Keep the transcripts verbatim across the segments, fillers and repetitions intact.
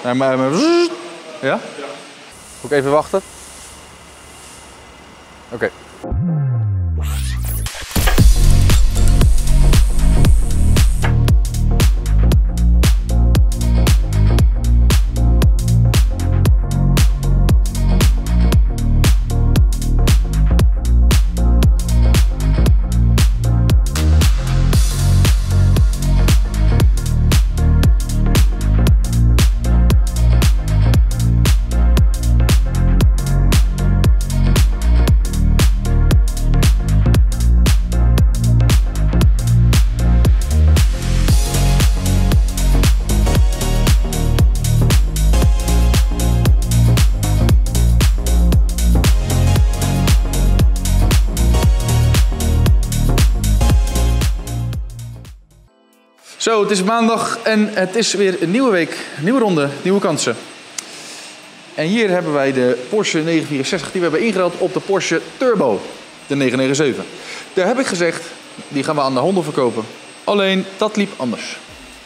maar, maar, maar... Ja? Moet ik even wachten? Oké. Okay. Zo, het is maandag en het is weer een nieuwe week, nieuwe ronde, nieuwe kansen. En hier hebben wij de Porsche negen vierenzestig die we hebben ingeruild op de Porsche Turbo, de negen negenenzeventig. Daar heb ik gezegd, die gaan we aan de Honda verkopen. Alleen, dat liep anders.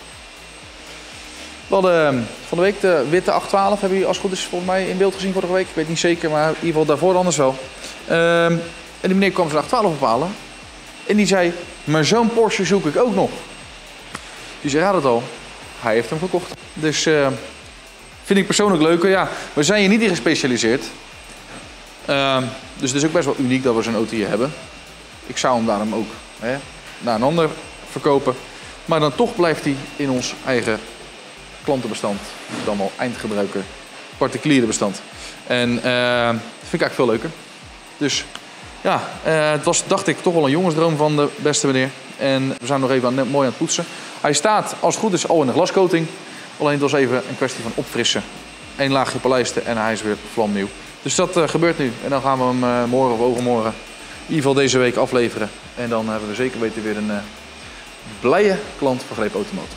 We hadden van de week de witte acht twaalf, hebben jullie als het goed is volgens mij in beeld gezien vorige week. Ik weet niet zeker, maar in ieder geval daarvoor anders wel. Um, en die meneer kwam zijn acht twaalf ophalen. En die zei, maar zo'n Porsche zoek ik ook nog. Dus je raadt het al, hij heeft hem gekocht. Dus uh, vind ik persoonlijk leuker. Ja, we zijn hier niet in gespecialiseerd. Uh, dus het is ook best wel uniek dat we zo'n auto hier hebben. Ik zou hem daarom ook hè, naar een ander verkopen. Maar dan toch blijft hij in ons eigen klantenbestand. Dan wel eindgebruiker, particuliere bestand. En uh, dat vind ik eigenlijk veel leuker. Dus ja, uh, het was dacht ik toch wel een jongensdroom van de beste meneer. En we zijn nog even aan, mooi aan het poetsen. Hij staat, als het goed is, al in de glascoating. Alleen het was even een kwestie van opfrissen. Eén laagje polijsten en hij is weer vlamnieuw. Dus dat uh, gebeurt nu. En dan gaan we hem uh, morgen of overmorgen, in ieder geval deze week, afleveren. En dan hebben we zeker weten weer een uh, blije klant van Greep Automotive.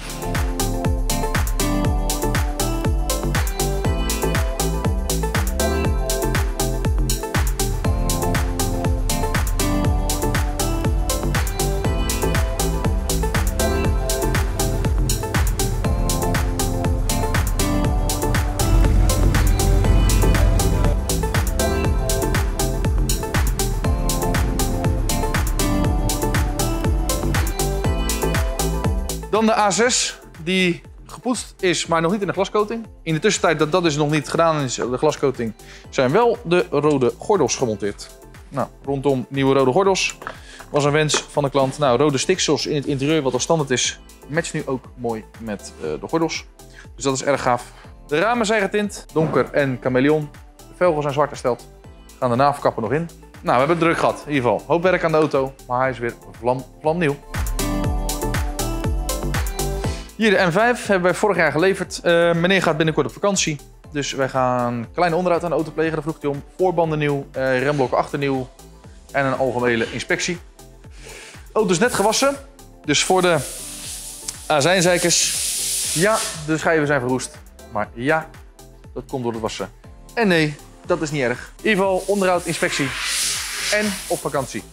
Dan de A zes, die gepoetst is, maar nog niet in de glascoating. In de tussentijd dat dat dus nog niet gedaan is, de glascoating, zijn wel de rode gordels gemonteerd. Nou, rondom nieuwe rode gordels was een wens van de klant. Nou, rode stiksels in het interieur, wat al standaard is, matcht nu ook mooi met uh, de gordels. Dus dat is erg gaaf. De ramen zijn getint, donker en chameleon. De velgen zijn zwart hersteld. Gaan de navelkappen nog in. Nou, we hebben het druk gehad, in ieder geval. Hoop werk aan de auto, maar hij is weer vlam, vlamnieuw. Hier de M vijf hebben wij vorig jaar geleverd. Uh, meneer gaat binnenkort op vakantie. Dus wij gaan klein onderhoud aan de auto plegen. Daar vroeg hij om. Voorbanden nieuw, uh, remblokken achter nieuw en een algemene inspectie. De auto is net gewassen. Dus voor de azijnzeikers. Ja, de schijven zijn verroest. Maar ja, dat komt door het wassen. En nee, dat is niet erg. In ieder geval onderhoud, inspectie en op vakantie.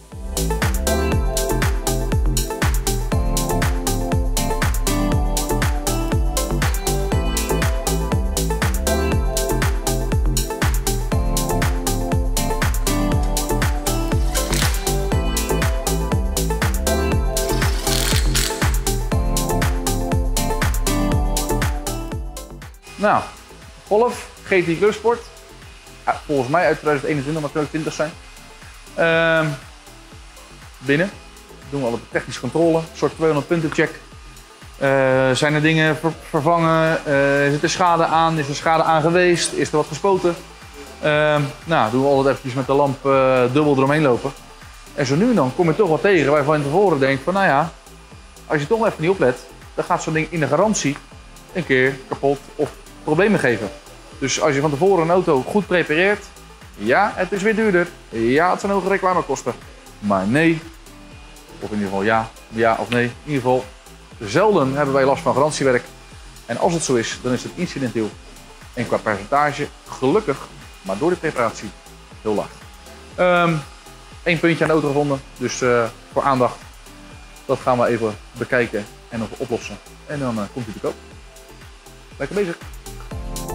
Nou, Golf G T Clubsport. Ja, volgens mij uit twintig eenentwintig, maar het kan ook twintig zijn. Uh, binnen doen we al de technische controle, een soort tweehonderd punten check. Uh, zijn er dingen ver vervangen? Uh, zit er schade aan? Is er schade aan geweest? Is er wat gespoten? Uh, nou, doen we altijd eventjes met de lamp uh, dubbel eromheen lopen. En zo nu en dan kom je toch wat tegen waarvan je tevoren denkt van nou ja, als je toch even niet oplet, dan gaat zo'n ding in de garantie een keer kapot of problemen geven. Dus als je van tevoren een auto goed prepareert, ja, het is weer duurder. Ja, het zijn hoge reclamekosten. Maar nee, of in ieder geval ja, ja of nee. In ieder geval, zelden hebben wij last van garantiewerk. En als het zo is, dan is het incidenteel. En qua percentage, gelukkig, maar door de preparatie, heel laag. Um, Eén puntje aan de auto gevonden, dus uh, voor aandacht. Dat gaan we even bekijken en nog oplossen. En dan uh, komt hij te koop. Lekker bezig.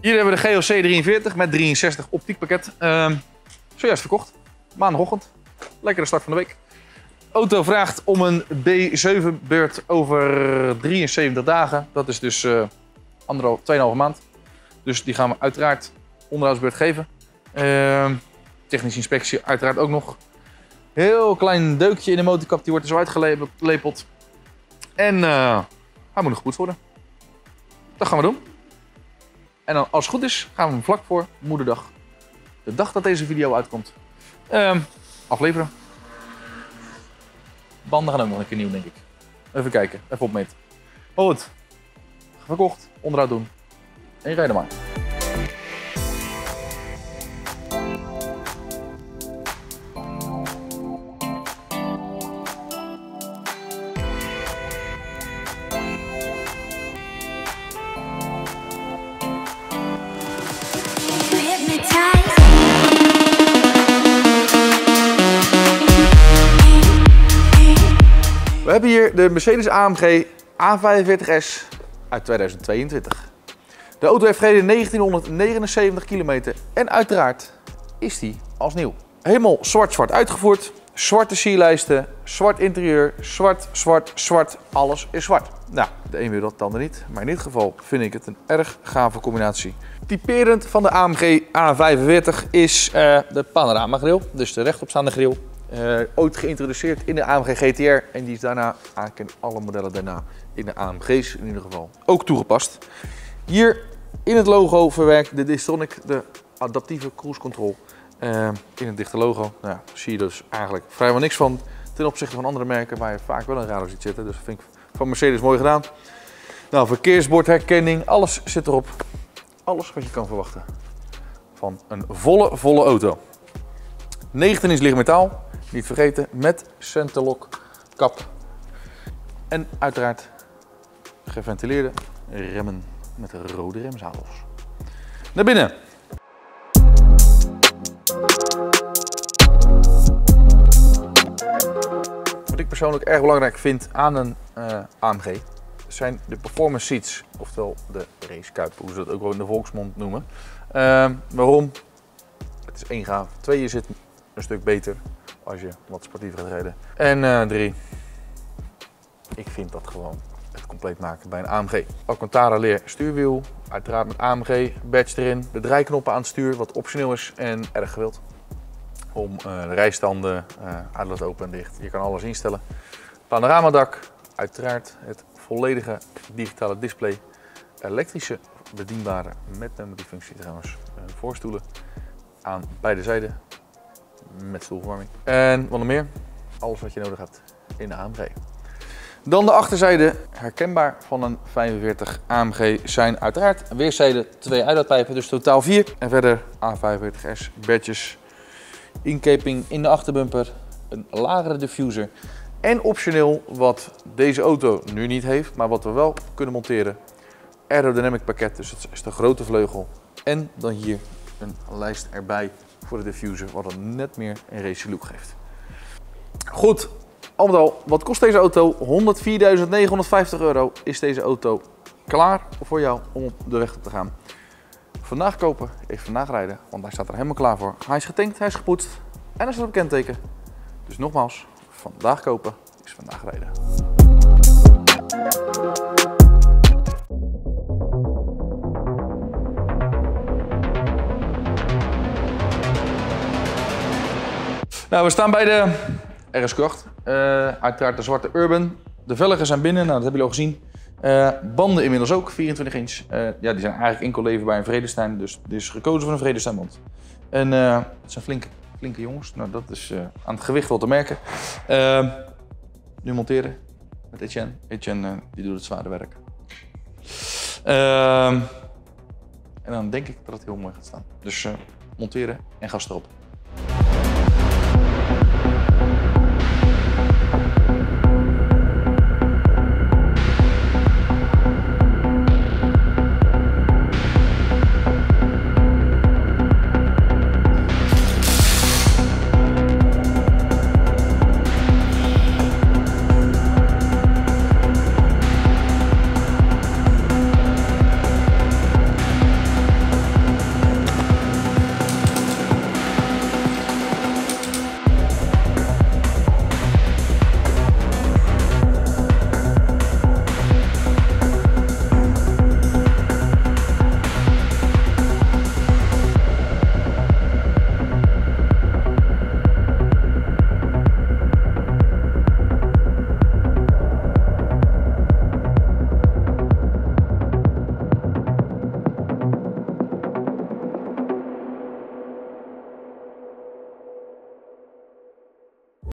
Hier hebben we de G L C drieënveertig met drieënzestig optiekpakket. Uh, zojuist verkocht. Maandagochtend. Lekkere start van de week. De auto vraagt om een B zeven beurt over drieënzeventig dagen. Dat is dus uh, anderhalf, tweeënhalve maand. Dus die gaan we uiteraard onderhoudsbeurt geven. Uh, technische inspectie uiteraard ook nog. Heel klein deukje in de motorkap, die wordt er zo uitgelepeld. En uh, hij moet nog gepoetst worden. Dat gaan we doen. En dan, als het goed is, gaan we hem vlak voor Moederdag, de dag dat deze video uitkomt, uh, afleveren. Banden gaan ook nog een keer nieuw, denk ik. Even kijken, even opmeten. Oh, goed. Verkocht, onderhoud doen. En je rijdt er maar. We hebben hier de Mercedes A M G A vijfenveertig S uit tweeduizend tweeëntwintig. De auto heeft gereden negentienhonderdnegenenzeventig kilometer en uiteraard is die als nieuw. Helemaal zwart-zwart uitgevoerd, zwarte sierlijsten, zwart interieur, zwart, zwart, zwart, alles is zwart. Nou, de een wil dat, de ander niet, maar in dit geval vind ik het een erg gave combinatie. Typerend van de A M G A vijfenveertig is uh, de panorama grill, dus de rechtopstaande grill. Uh, ooit geïntroduceerd in de A M G G T R en die is daarna, eigenlijk in alle modellen daarna, in de A M G's in ieder geval, ook toegepast. Hier in het logo verwerkt de Distronic, de adaptieve cruise control, uh, in het dichte logo. Nou ja, zie je dus eigenlijk vrijwel niks van ten opzichte van andere merken waar je vaak wel een radar ziet zitten. Dus dat vind ik van Mercedes mooi gedaan. Nou, verkeersbordherkenning, alles zit erop. Alles wat je kan verwachten van een volle, volle auto. negentien inch lichtmetaal. Niet vergeten, met centerlock kap. En uiteraard geventileerde remmen met rode remzadels. Naar binnen. Wat ik persoonlijk erg belangrijk vind aan een uh, A M G zijn de performance seats, oftewel de racekuip, hoe ze dat ook wel in de volksmond noemen. Uh, waarom? Het is één gaaf. Twee, je zit een stuk beter als je wat sportiever gaat rijden. En uh, drie, ik vind dat gewoon het compleet maken bij een A M G. Alcantara leer stuurwiel, uiteraard met A M G, badge erin, de draaiknoppen aan het stuur wat optioneel is en erg gewild. Om uh, de rijstanden, uh, uitlaat open en dicht, je kan alles instellen. Panoramadak, uiteraard het volledige digitale display, elektrische bedienbare met memory functie trouwens, uh, voorstoelen aan beide zijden. Met stoelverwarming. En wat nog meer? Alles wat je nodig hebt in de A M G. Dan de achterzijde, herkenbaar van een vijfenveertig A M G, zijn uiteraard weerszijden twee uitlaatpijpen, dus totaal vier. En verder A vijfenveertig S badges, inkeping in de achterbumper, een lagere diffuser en optioneel wat deze auto nu niet heeft, maar wat we wel kunnen monteren, aerodynamic pakket, dus het is de grote vleugel. En dan hier een lijst erbij voor de diffuser, wat dan net meer een race look geeft. Goed, al met al, wat kost deze auto? honderdvierduizend negenhonderdvijftig euro is deze auto klaar voor jou om op de weg op te gaan. Vandaag kopen, even vandaag rijden, want hij staat er helemaal klaar voor. Hij is getankt, hij is gepoetst en hij staat op kenteken. Dus nogmaals, vandaag kopen is vandaag rijden. Nou, we staan bij de R S Q acht. Uh, uiteraard de zwarte Urban. De velgen zijn binnen, nou, dat hebben jullie al gezien. Uh, banden inmiddels ook, vierentwintig inch. Uh, ja, die zijn eigenlijk enkel leven bij een Vredestein, dus dit is gekozen voor een Vredesteinband. En uh, het zijn flinke, flinke jongens, nou, dat is uh, aan het gewicht wel te merken. Uh, nu monteren met Etienne. Etienne uh, die doet het zware werk. Uh, en dan denk ik dat het heel mooi gaat staan. Dus uh, monteren en gas erop.